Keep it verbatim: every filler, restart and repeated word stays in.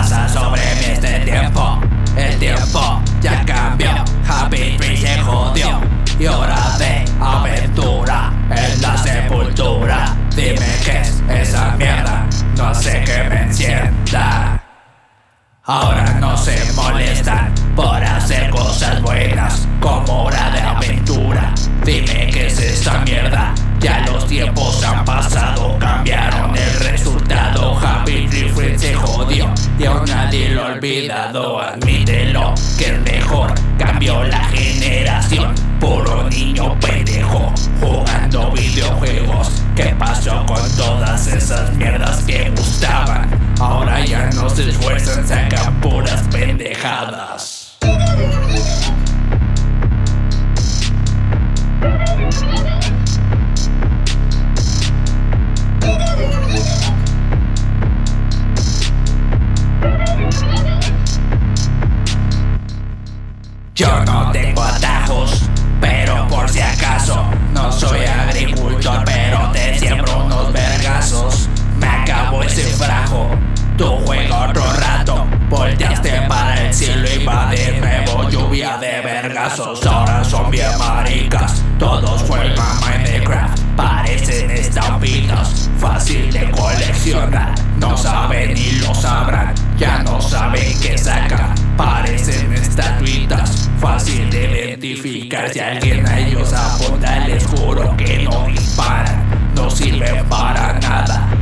pasa sobre mí este tiempo. El tiempo ya cambió, Happy Tree se jodió. Y hora de aventura en la sepultura. Dime qué es esa mierda, no sé qué me encienda. Ahora no se molestan por hacer cosas buenas como hora de aventura. Dime qué es esa mierda, ya los tiempos han pasado, cambiaron el resultado. Happy Tree Friends se jodió y aún nadie lo ha olvidado. Admítelo que es mejor, cambió la generación. Puro niño pendejo jugando videojuegos. ¿Qué pasó con todas esas mierdas que gustaban? Ahora ya no se esfuerzan, sacan puras pendejadas. Yo no tengo atajos, pero por si acaso no soy agricultor, pero te siembro unos vergazos. Me acabó ese frajo, tú juega otro rato. Volteaste para el cielo y va de nuevo lluvia de vergazos. Ahora son bien maricas, todos juegan Minecraft, parecen estampitas, fácil de coleccionar. No saben ni lo sabrán, ya no saben qué sacan, parecen estatuitas, fácil de identificar. Si alguien a ellos apunta, les juro que no disparan, no sirven para nada.